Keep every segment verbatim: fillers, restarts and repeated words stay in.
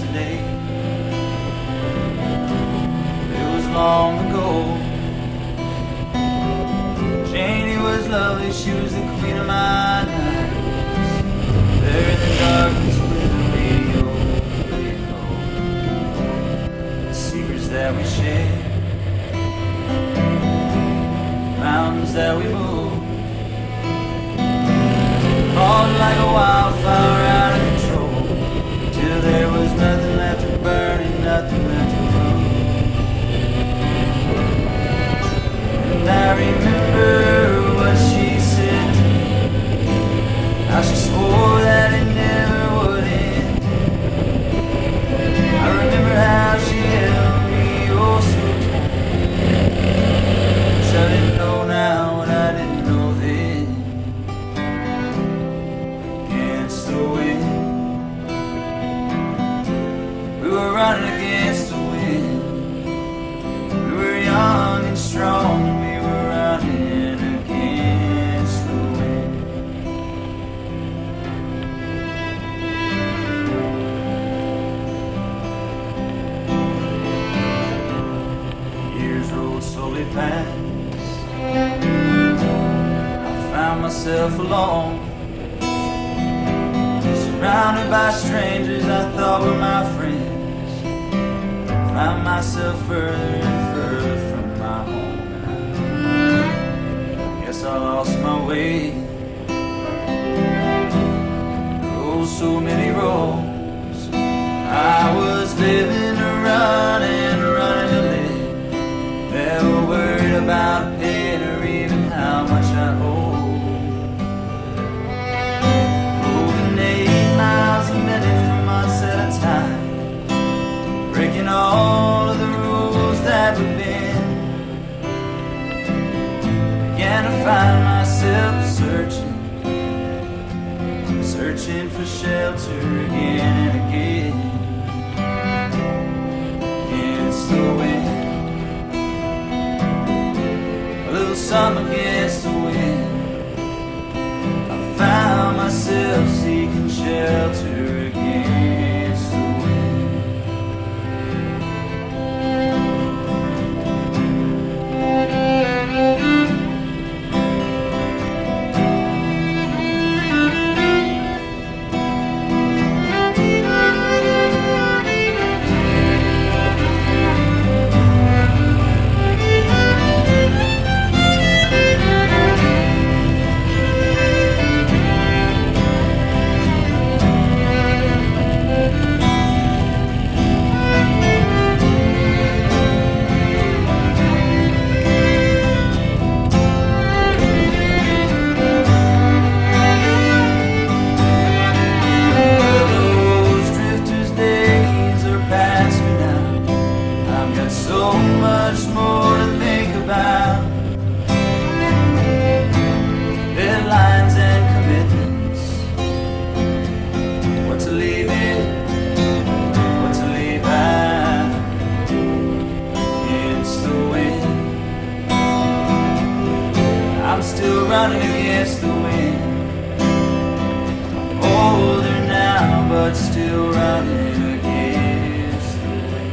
yesterday. It was long ago. Janie was lovely, she was the queen of my nights. There in the darkness with the radio playing low, the secrets that we share, mountains that we move, all like a wildfire out of control, till there was nothing left to burn and nothing left to prove. And I remember what she said to me, how she swore that it never would end. I remember how she held me oh so tight, which I didn't know now what I didn't know then. Against the wind, we were running against the wind. We were young and strong, and we were running against the wind. Years rolled slowly past. I found myself alone, surrounded by strangers I thought were my friends. Found myself further and further from my home, and I guess I lost my way. Oh, so many roads I was living to run and running to live. Never worried about paying or even how much I owe. Moving eight miles a minute for months at a time, breaking all of the rules that we've been. Began to find myself searching, searching for shelter again and again. Against the wind, a little something against the wind. I found myself seeking shelter against the wind. So much more to think about. Deadlines and commitments, what to leave in, what to leave out. Against the wind, I'm still running against the wind. I'm older now, but still running against the wind.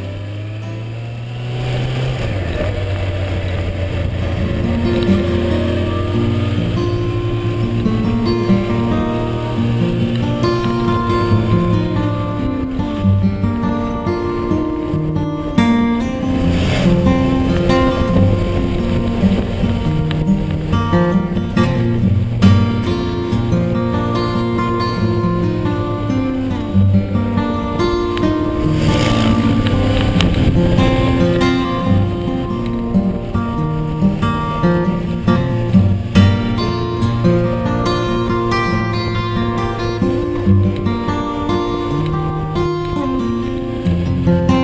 Thank you.